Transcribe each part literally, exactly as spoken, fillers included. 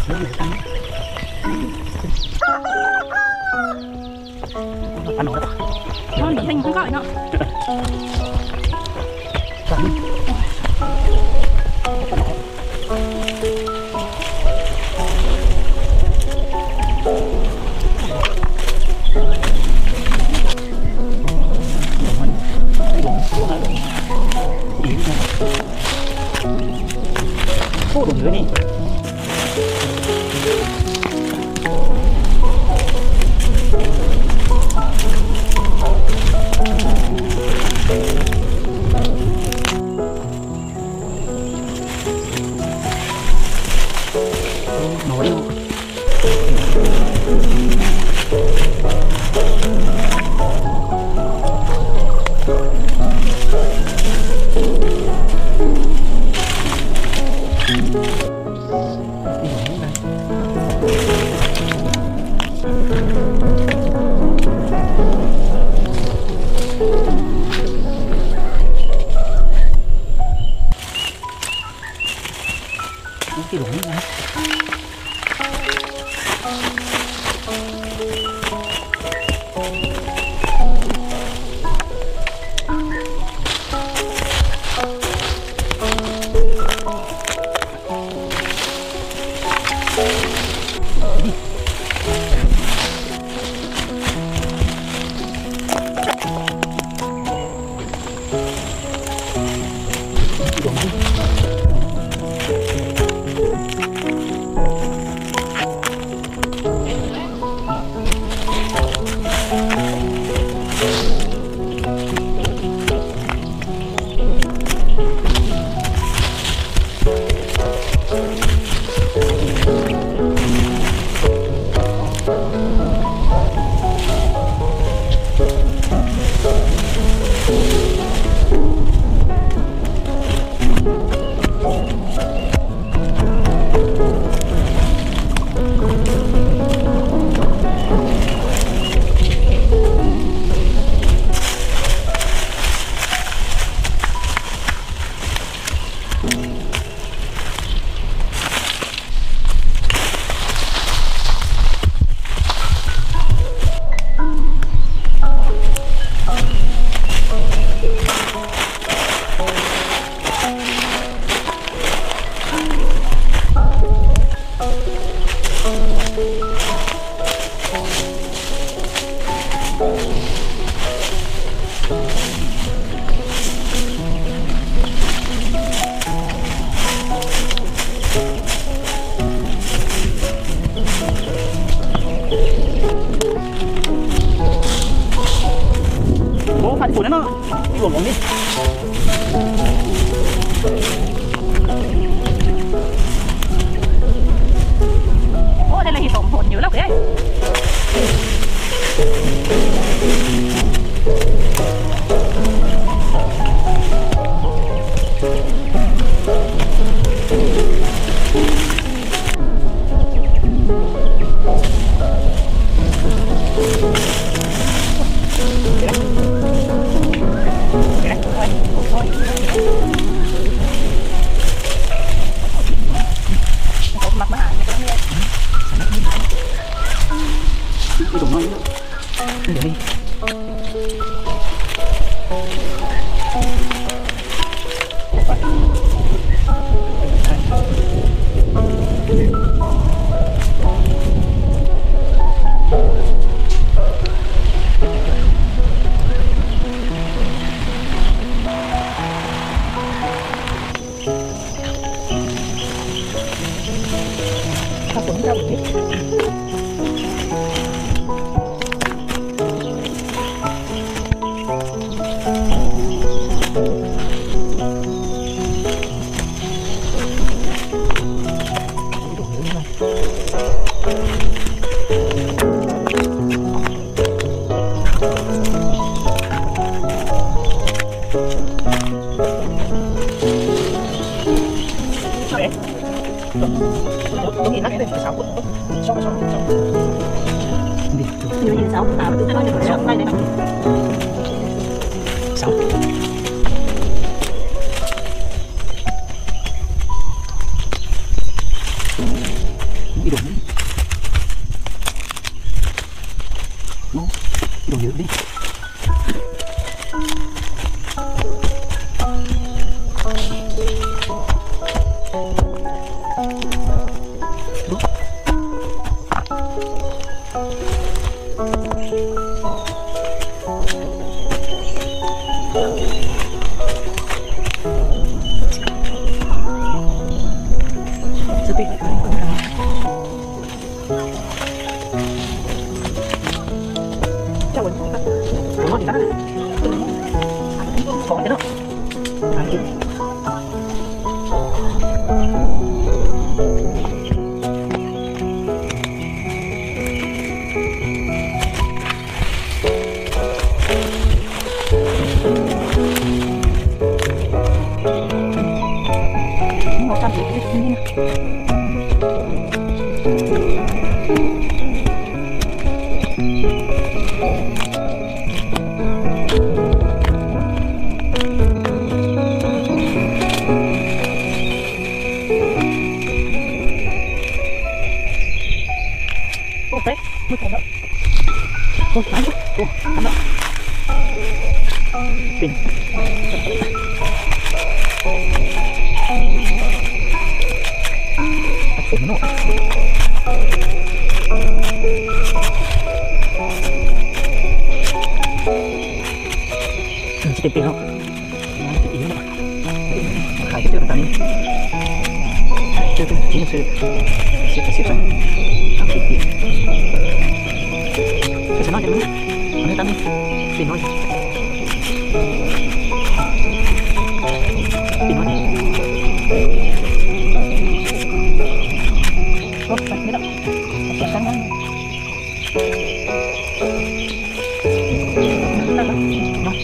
ăn nó đó. Ngon bị thành không gọi nó. Cô đừng dưới đi. Nói đâu. Cái lủng này. Bố phải phủ nó nó luồng uống đi. Ô đây là hiệp hồn nhớ lọc đấy. Tôi nghĩ nó cái này phải sáu cuộn. Sáu sáu sáu. Đi. Như như sáu tám tôi nói được sáu đây đây. Sáu. đi đồ đi nó đồ dữ đi Ôi, đánh quá. Ồ, ăn đó. Bình. Đặt phủng nó. Chỉ tiền không? Ý nó. Khai cái tao đi. Chưa tôi chỉ là sự sẽ phải xếp rồi. Học tiền tiền. Cái nó cho nó. Nó tao đi. Tiền thôi. Tiền thôi. Ô, bắt biết đâu. Bắt cắn nó. Nó nó. Nó.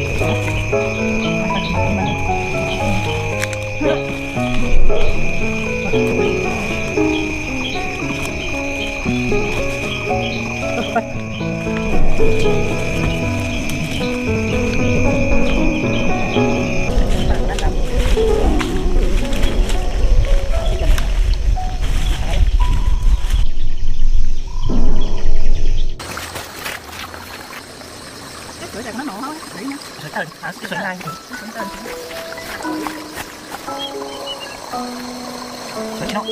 Nó nổ không? Đấy nhá. Rồi tao à, cái sợi lai. Sợi nó.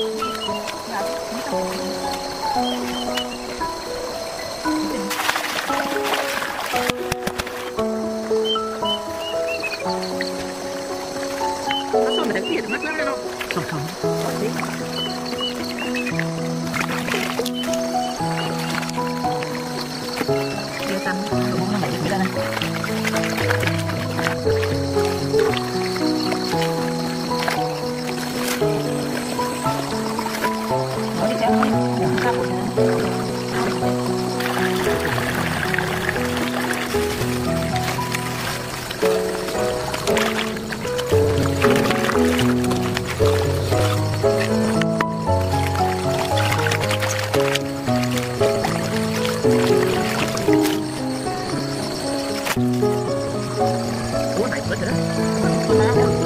Nó xong rồi đánh tiền mất lắm đâu. Không không. Điều tăng. Không nó mày được ra này. Nó đi theo đi. Không ra một Ủa này bớt rồi đó. con má đâu.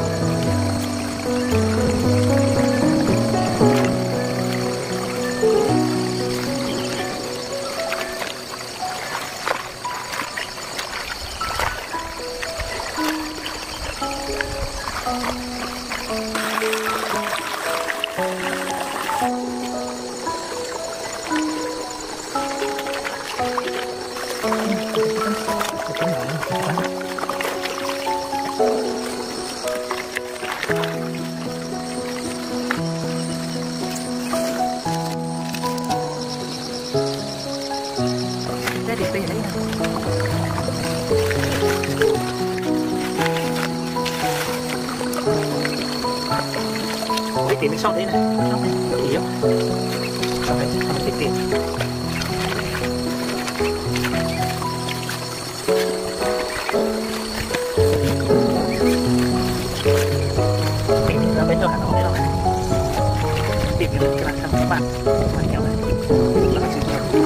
Cái điện tiền đấy nè. Cái tiền sau đấy này. Sau đấy. Cái gì không? Sau đấy. Sau đấy tiền. Tiền ra bên cho Hà Nội đấy đâu này. Tiền cái bạn thằng các bạn. Bạn nhau này. Là sự thật.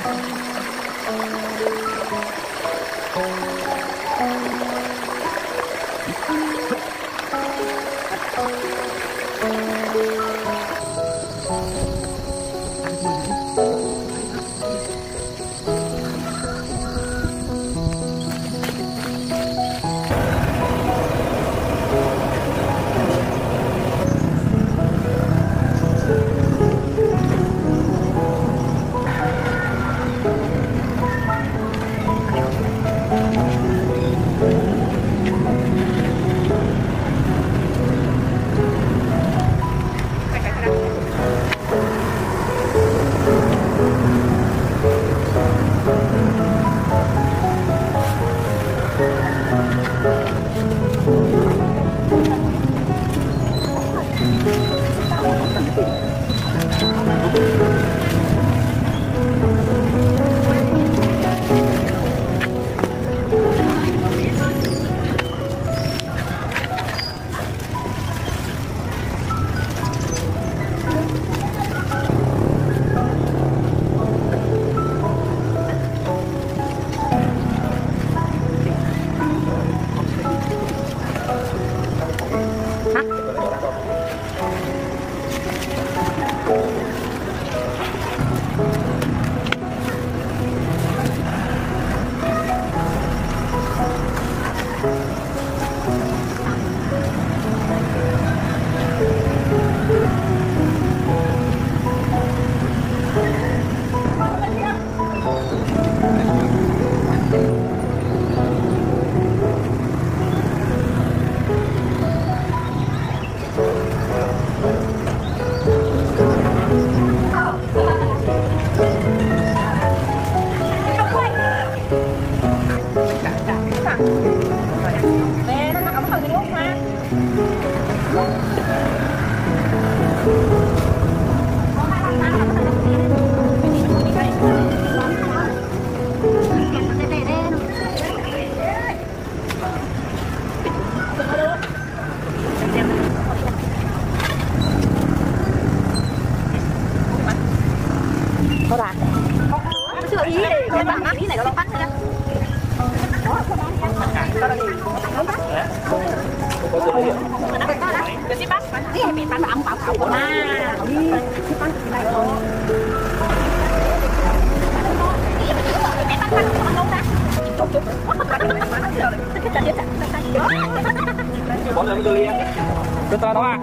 bỏ lên tôi liền từ từ đó à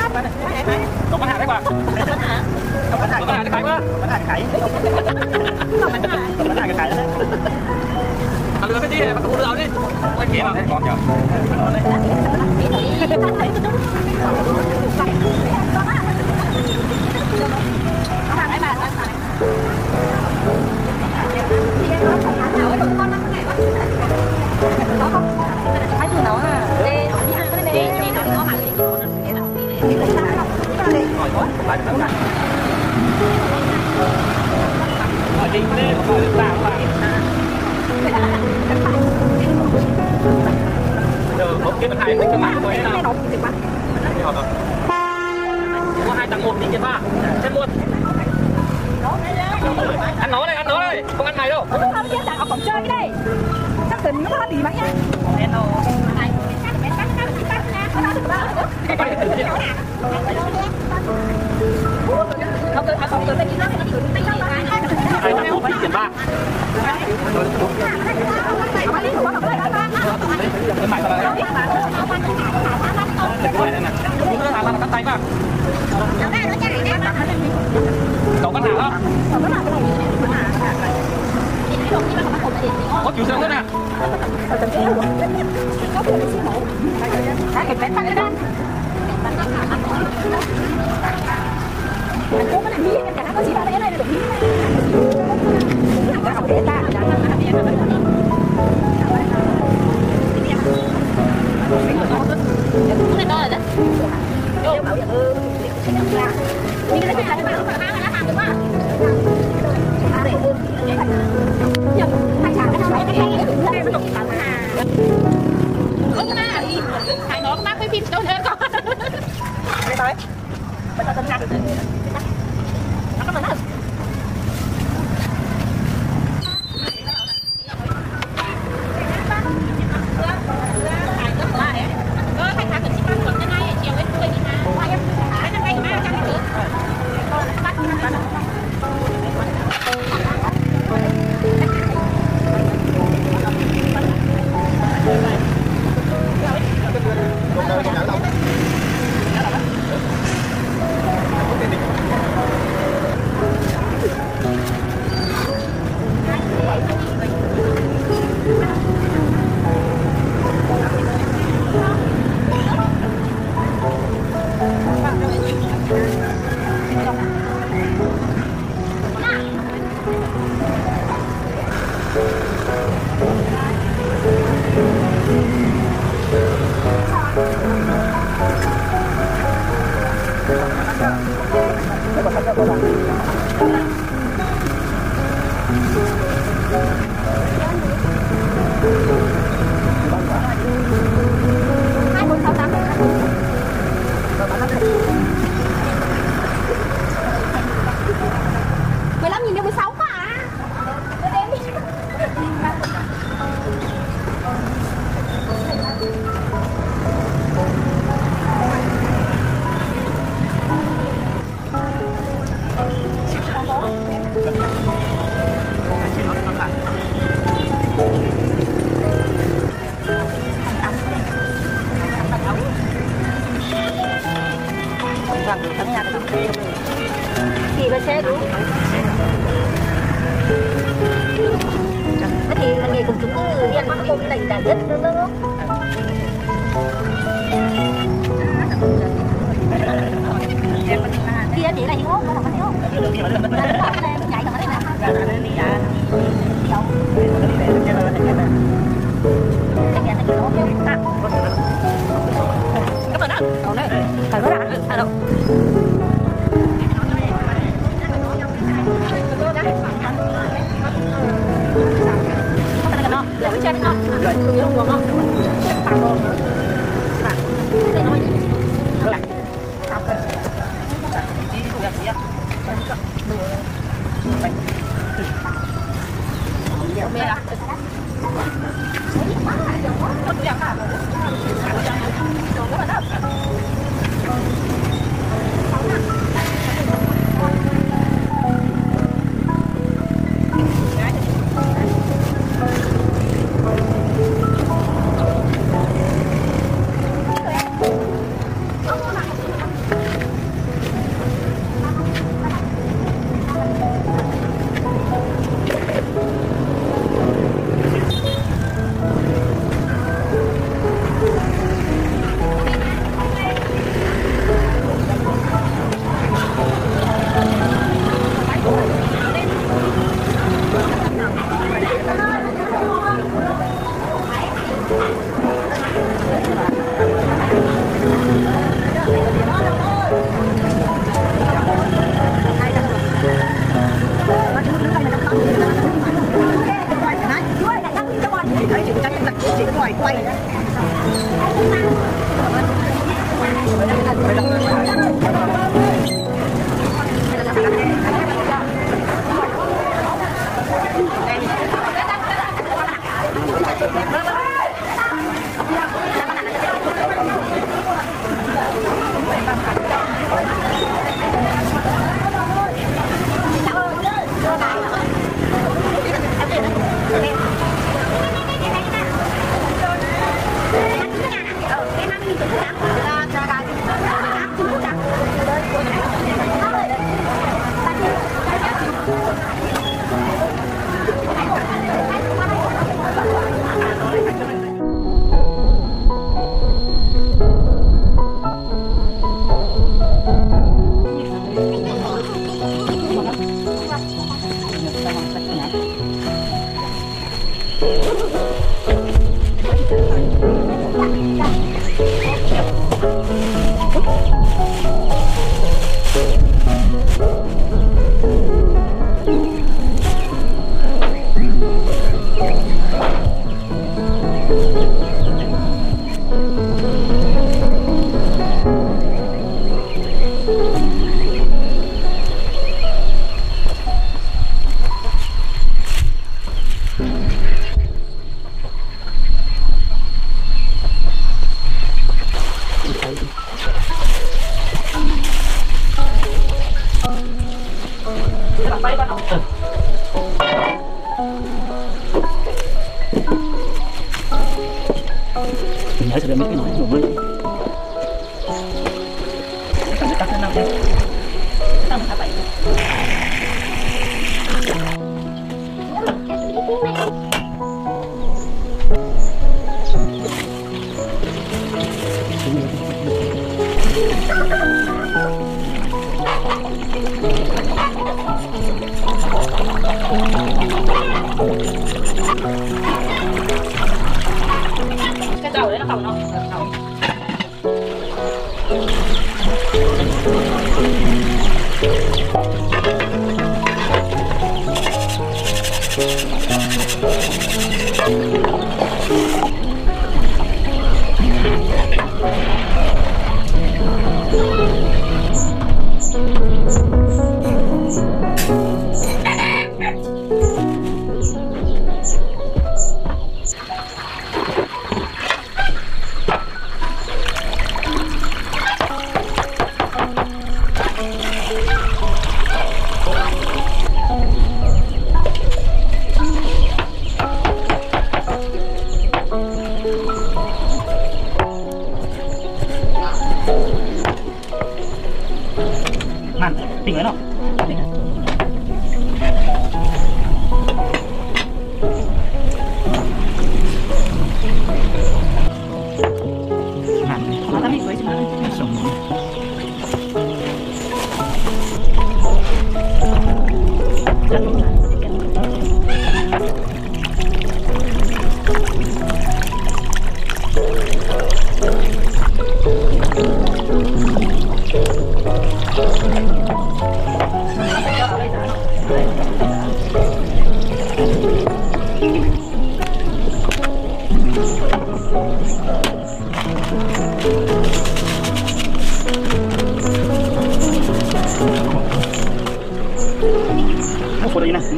không có hạt đấy bà không có hạt cái khải quá có hạt khải có hạt cái khải ăn được cái gì bắt đầu đưa đi quay kia mà còn chờ Hãy subscribe cho kênh Ghiền Mì Gõ để không bỏ lỡ những hai tầng một thì trên ba trên một ăn nó đây ăn nó đây không ăn mày đâu không biết là học cổng chơi cái đây chắc tính nó có tí mấy nhá không tôi không tôi tính nó thì tôi tính nó hai tầng một trên ba cái mày sao đây cái này nè những cái là cắt tay mà cậu cắt nào đó có chịu sướng nữa nè cái bánh cái đó anh cố cái này miếng cả có gì ba cái này được miếng cái học để ta cái đó là đấy vô bảo ừ mình cái này là cái bảo là làm được quá hai chàng cái này cái này cái này không na đi hai nó bác cái phim đâu nữa con đây thôi bây giờ tân ra nó có mình là rất rất rất kia chị là hiểu không? Không hiểu không? Chạy rồi đấy nè. Cái nhà này nó kêu ta. Cảm ơn ạ. Còn đấy. Phải có đã. Alo. Để với chân không? Rồi, tôi không ngon không? Tặng luôn. Bạn. Để nói gì? Lại. Học rồi. Tí đi gặp gì á? Đùa. Mày. Không biết à? Không biết à? Còn có bạn đâu? Nhớ sẽ được mấy cái nói của mình. Tắt cái nào đây? Tắt một bảy. Cái đầu đấy nó không đâu. Không.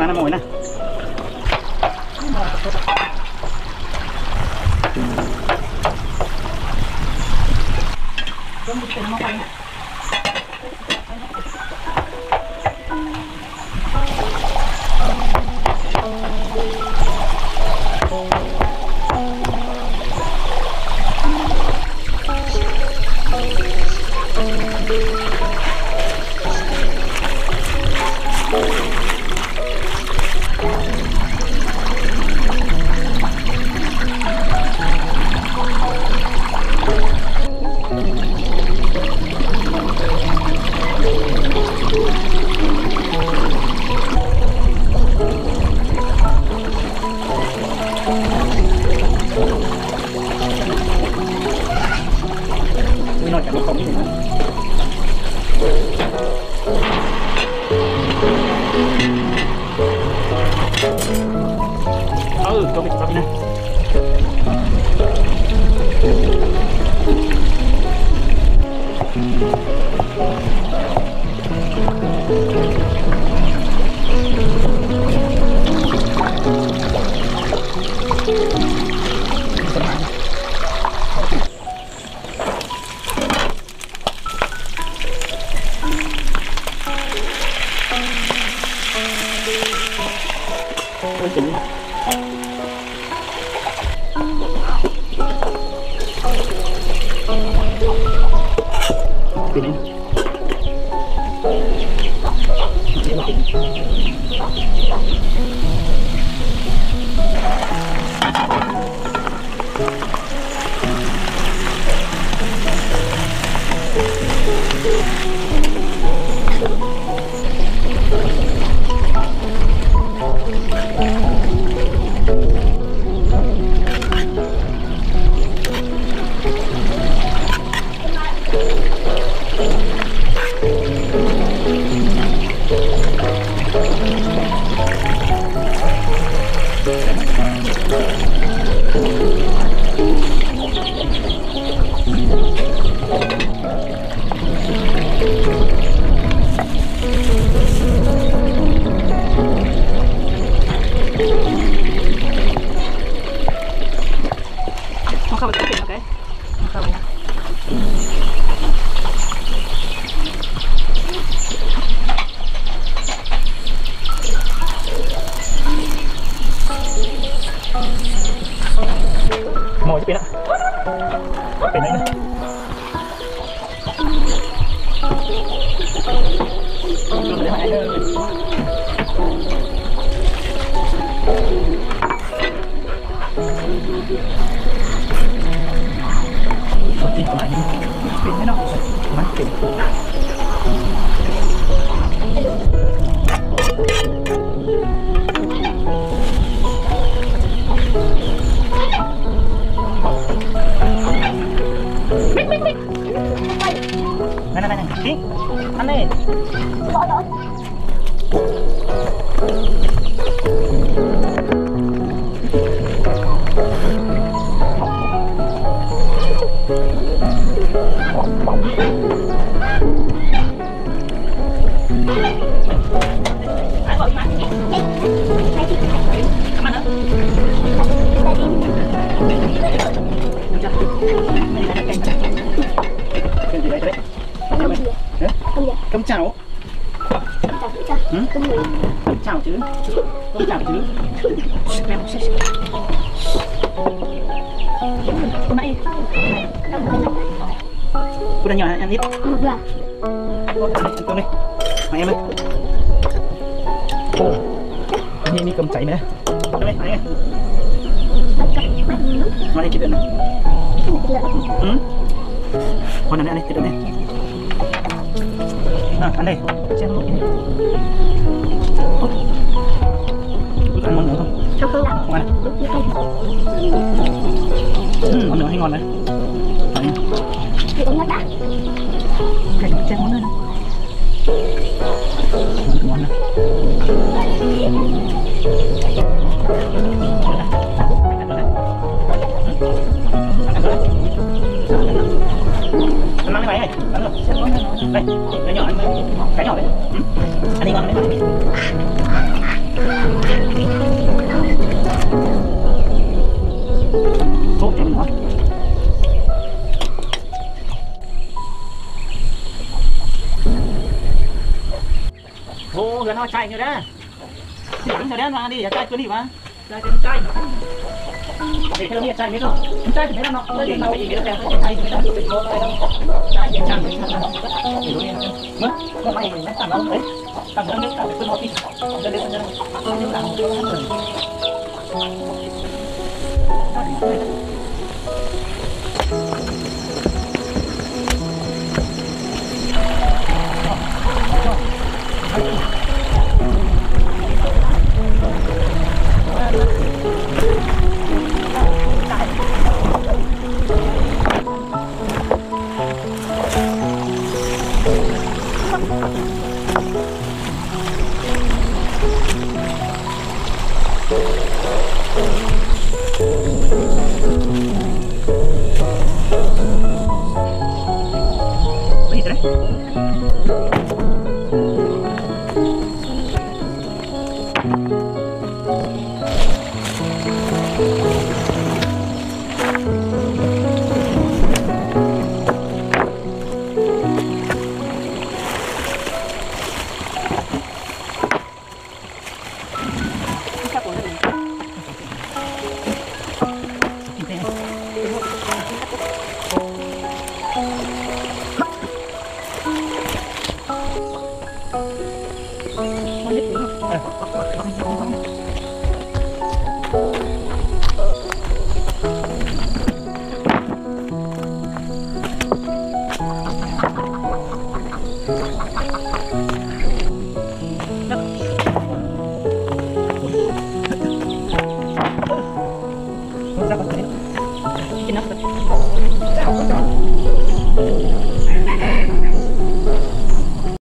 nó mồi nè. Ừ, cho mình cho mình này. Chính cái này không phải cái cái không mồi cái pin đó pin đấy nữa để hại đi còn lại pin thế nào máy pin này này này đi ăn đi bỏ rồi cơm chảo ừ? Cơm chảo chứ cơm chảo chứ hôm nay cô đang nhỏ ăn ít cơm đi mày em ơi ini ini cơm cháy nữa đây này mà đây thịt này ừ con này ăn đi thịt này à, ăn đây xem luôn đi ăn món nữa không không không không ăn ừ, món nữa hay ngon đấy thì cũng ngon đã phải xem món nữa ngon này ăn cái này ăn rồi đây cái nhỏ ăn cái nhỏ đấy ừ. Anh đi ngon đấy ใช่เดี๋ยวนะที่หลังเดี๋ยวมาดิอย่าใช่ตัวนี้มาใช่เป็นใช่เด็กเท่านี้ใช่ไหมก็ใช่ไม่ได้เนาะเราเราอีกเดี๋ยวแต่ใช่ไม่ได้เป็นโมอะไรต้องใช่ยังจังไม่รู้เนี่ยเมื่อเมื่อไม่เห็นนะตั้งเราเอ้ยตั้งเรื่องนี้ตั้งเป็นโมติจะเรียนจะเรื่องนี้หลังเรื่องนั้นเลยHãy subscribe cho kênh Ghiền Mì Gõ để không bỏ lỡ những video hấp dẫn